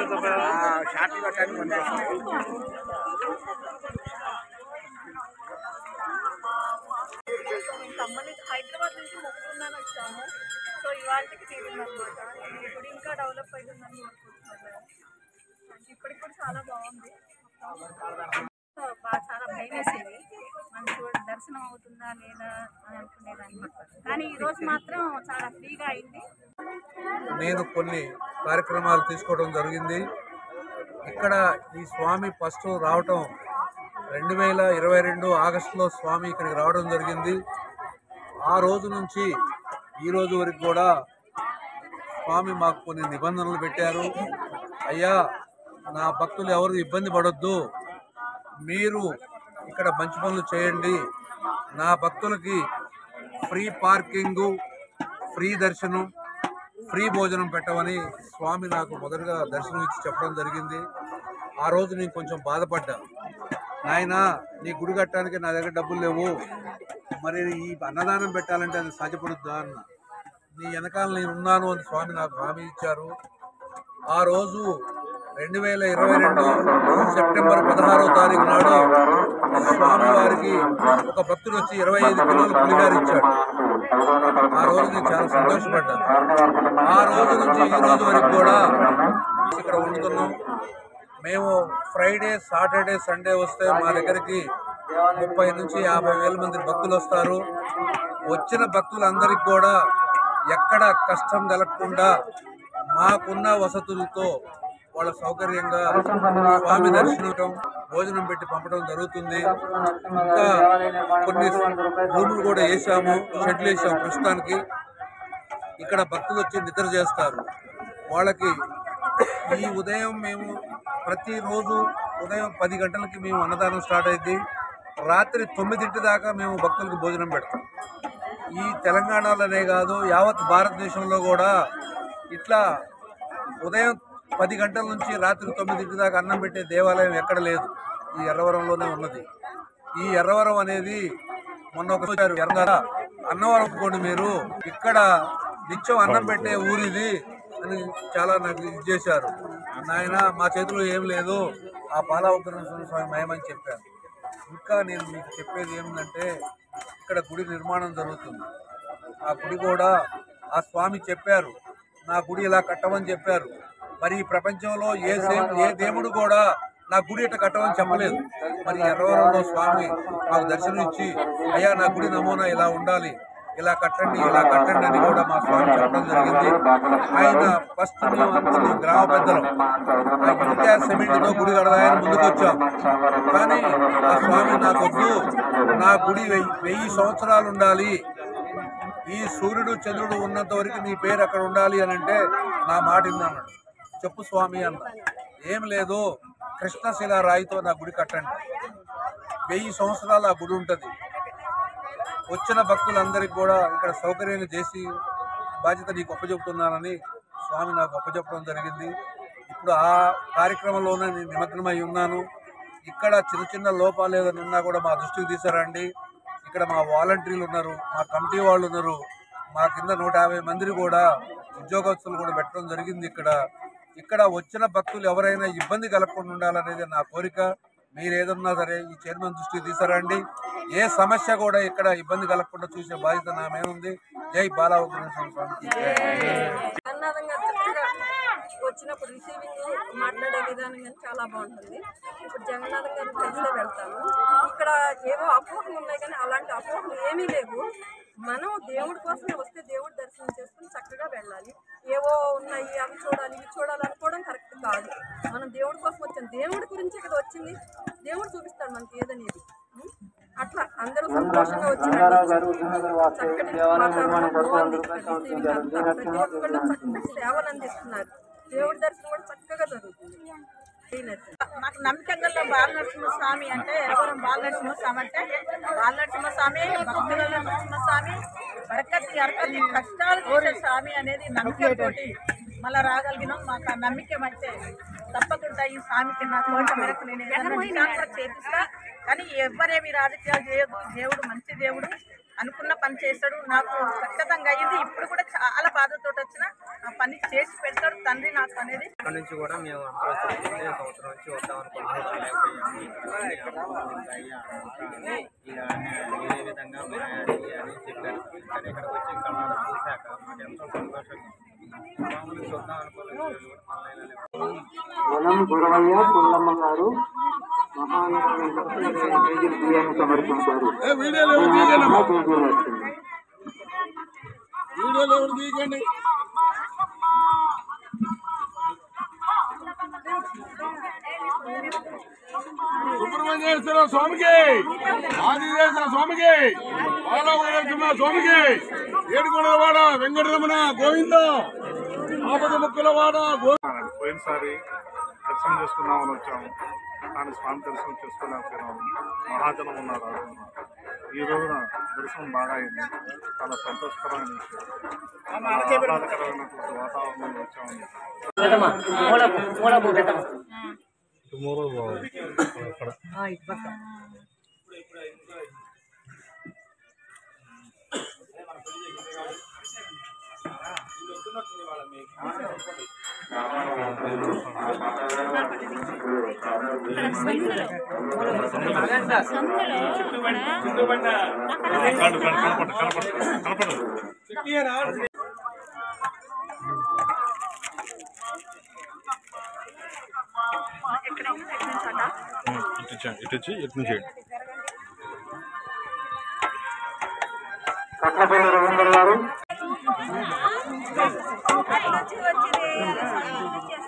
షార్ట్లు పెట్టడానికి పనికొస్తుంది. హైదరాబాద్ నుంచి మొక్కుకుందని వచ్చాము. సో ఇవాళకి తీరిందనమాట. ఇప్పుడు ఇంకా డెవలప్ అవుతుందని అనుకుంటున్నాను. ఇప్పటికి కూడా చాలా బాగుంది. చాలా భయం వేసేది, మనకు దర్శనం అవుతుందా లేదా అని అనుకునేదాన్ని. కానీ ఈరోజు మాత్రం చాలా ఫ్రీగా అయింది. నేను కొన్ని కార్యక్రమాలు తీసుకోవడం జరిగింది. ఇక్కడ ఈ స్వామి ఫస్ట్ రావటం 2022 ఆగస్టులో స్వామి ఇక్కడికి రావడం జరిగింది. ఆ రోజు నుంచి ఈ రోజు వరకు కూడా స్వామి మాకు కొన్ని నిబంధనలు పెట్టారు. అయ్యా, నా భక్తులు ఎవరు ఇబ్బంది పడొద్దు, మీరు ఇక్కడ మంచి పనులు చేయండి, నా భక్తులకి ఫ్రీ పార్కింగు, ఫ్రీ దర్శనం, ఫ్రీ భోజనం పెట్టమని స్వామి నాకు మొదటగా దర్శనం ఇచ్చి చెప్పడం జరిగింది. ఆ రోజు నేను కొంచెం బాధపడ్డా. నాయనా, నీ గుడి కట్టడానికి నా దగ్గర డబ్బులు లేవు, మరి ఈ అన్నదానం పెట్టాలంటే అది సాధ్యపడుద్దా అన్న. నీ వెనకాల నేను ఉన్నాను అని స్వామి నాకు హామీ ఇచ్చారు. ఆ రోజు 2022 సెప్టెంబర్ 16వ తారీఖు నాడు స్వామి వారికి ఒక భక్తుడు వచ్చి 25 కిలోలు పులిగారు ఇచ్చాడు. ఆ రోజు నేను చాలా సంతోషపడ్డాను. ఆ రోజు నుంచి ఈ రోజు వరకు కూడా ఇక్కడ ఉంటున్నాం. మేము ఫ్రైడే, సాటర్డే, సండే వస్తే మా దగ్గరికి 30 నుంచి 50 వేల మంది భక్తులు వస్తారు. వచ్చిన భక్తులందరికీ కూడా ఎక్కడ కష్టం కలగకుండా మాకున్న వసతులతో వాళ్ళ సౌకర్యంగా స్వామి దర్శనం, భోజనం పెట్టి పంపడం జరుగుతుంది. ఇంకా కొన్ని రూములు కూడా వేసాము, షెడ్లు వేసాము ప్రస్తుతానికి. ఇక్కడ భక్తులు వచ్చి నిద్ర చేస్తారు. వాళ్ళకి ఈ ఉదయం మేము ప్రతిరోజు ఉదయం 10 గంటలకి మేము అన్నదానం స్టార్ట్ అయింది. రాత్రి 9 దాకా మేము భక్తులకు భోజనం పెడతాం. ఈ తెలంగాణలోనే కాదు, యావత్ భారతదేశంలో కూడా ఇట్లా ఉదయం 10 గంటల నుంచి రాత్రి 9 దాకా అన్నం పెట్టే దేవాలయం ఎక్కడ లేదు. ఈ ఎర్రవరంలోనే ఉన్నది. ఈ ఎర్రవరం అనేది మొన్న ఒకసారి అన్నవరం అనుకోండి, మీరు ఇక్కడ నిత్యం అన్నం పెట్టే ఊరిది అని చాలా నాకు ఇది చేశారు. నాయన, మా చేతిలో ఏం లేదు, ఆ బాలవగ్రహేశ్వర స్వామి మహిమని చెప్పాను. ఇంకా నేను మీకు చెప్పేది ఏమిటంటే, ఇక్కడ గుడి నిర్మాణం జరుగుతుంది. ఆ గుడి కూడా ఆ స్వామి చెప్పారు, నా గుడి ఇలా కట్టమని చెప్పారు. మరి ఈ ప్రపంచంలో ఏ దేవుడు కూడా నా గుడి ఇట్లా కట్టమని చెప్పలేదు. మరి ఎర్రవరంలో స్వామి మాకు దర్శనం ఇచ్చి, అయ్యా నా గుడి నమూనా ఇలా ఉండాలి, ఇలా కట్టండి అని కూడా మా స్వామి చెప్పడం జరిగింది. ఆయన ఫస్ట్ మేము అనుకున్నాం, గ్రామ పెద్దలు ఆ సిమెంట్తో గుడి కడదాయని ముందుకు వచ్చాం. కానీ ఆ స్వామి నాకొద్దు, నా గుడి 1000 సంవత్సరాలు ఉండాలి, ఈ సూర్యుడు చంద్రుడు ఉన్నంత వరకు నీ పేరు అక్కడ ఉండాలి అని అంటే నా మాట విన్నాడు. చెప్పు స్వామి అన్న. ఏం లేదు, కృష్ణశిలా రాయితో నా గుడి కట్టండి, 1000 సంవత్సరాలు ఆ గుడి ఉంటుంది. వచ్చిన భక్తులందరికీ కూడా ఇక్కడ సౌకర్యాలు చేసి బాధ్యత నీకు అప్పచెప్తున్నానని స్వామి నాకు అప్పచెప్పడం జరిగింది. ఇప్పుడు ఆ కార్యక్రమంలోనే నేను నిమగ్నమై ఉన్నాను. ఇక్కడ చిన్న చిన్న లోపాలు ఏదైనా ఉన్నా కూడా మా దృష్టికి తీసారండి. ఇక్కడ మా వాలంటీర్లు ఉన్నారు, మా కమిటీ వాళ్ళు ఉన్నారు, మా కింద 150 మందిని కూడా ఉద్యోగస్తులు కూడా పెట్టడం జరిగింది. ఇక్కడ వచ్చిన భక్తులు ఎవరైనా ఇబ్బంది కలగకుండా ఉండాలనేది నా కోరిక. మీరు ఏదన్నా సరే ఈ చైర్మన్ దృష్టికి తీసారండి. ఏ సమస్య కూడా ఇక్కడ ఇబ్బంది కలగకుండా చూసే బాధ్యత నా మీద ఉంది. జై బాలవగ్రహేశ్వర స్వామికి. వచ్చినప్పుడు రిసీవింగ్, మాట్లాడే విధానం కానీ చాలా బాగుంటుంది. ఇప్పుడు జగన్నాథం గారిని కలిసే వెళ్తాము. ఇక్కడ ఏవో అపోహలు ఉన్నాయి, కానీ అలాంటి అపోహలు ఏమీ లేవు. మనం దేవుడి కోసమే వస్తే దేవుడి దర్శనం చేసుకుని చక్కగా వెళ్ళాలి. ఏవో ఉన్నాయి, అవి చూడాలి ఇవి చూడాలి అనుకోవడం కరెక్ట్ కాదు. మనం దేవుడి కోసం వచ్చాం, దేవుడి గురించే కదా వచ్చింది. దేవుడు చూపిస్తాడు మనకి ఏదనేది. అట్లా అందరూ సంతోషంగా వచ్చినారు. చక్కటి వాతావరణం బాగుంది. ప్రతి ఒక్కళ్ళు చక్కటి సేవలు అందిస్తున్నారు. దేవుడి దర్శనం కూడా చక్కగా జరుగుతుంది. నాకు నమ్మకంగా బాలనరసింహస్వామి అంటే ఎవరం బాలనరసింహస్వామి అంటే బాలనరసింహస్వామి, భక్తుల నరసింహస్వామి, బరకతి అరకతి కష్టాలు తీసే స్వామి అనేది నమ్మకంతోటి మళ్ళీ రాగలిగినాం. మాకు ఆ నమ్మకం అయితే తప్పకుండా ఈ స్వామికి నా కోరిక మేరకు నేను చేపిస్తా. కానీ ఎవరేమి రాజకీయాలు చేయదు. దేవుడు మంచి దేవుడు, అనుకున్న పని చేస్తాడు. నాకు ఖచ్చితంగా అయ్యింది. ఇప్పుడు కూడా చాలా బాధతో వచ్చిన ఆ పని చేసి పెడతాడు తండ్రి నాకు అనేది. అక్కడి నుంచి కూడా మేము అందరూ సంవత్సరం నుంచి వద్దాం అనుకుంటున్నాము. ఇక ఏ విధంగా అని చెప్పారు. కానీ ఇక్కడికి వచ్చి కళ్ళారా చూశాక మాకు ఎంతో సంతోషంగా మామూలు చూద్దాం అనుకోలేదు. వనం గురవయ్య పుల్లమ్మ గారు మహానగరం సమర్పించారు. సుబ్రహ్మణ్యేశ్వర స్వామికి, ఆదిదేశ్వర స్వామికి, బాలవీరసింహ స్వామికి, ఏడుకొండలవాడ వెంకటరమణ గోవింద, ఆపద ముక్కులవాడ పోయినసారి దర్శనం చేసుకుందామని వచ్చాము, కానీ స్వామి దర్శనం చేసుకోలేకపోయినాము. మహాజనం ఉన్నారు, ఈ రోజున దర్శనం బాగా అయింది. చాలా సంతోషకరమైన విషయం, ఆహ్లాదకరమైనటువంటి వాతావరణంలో వచ్చామని. కట్లపల్లి రవీంద్ర గారు వచ్చింది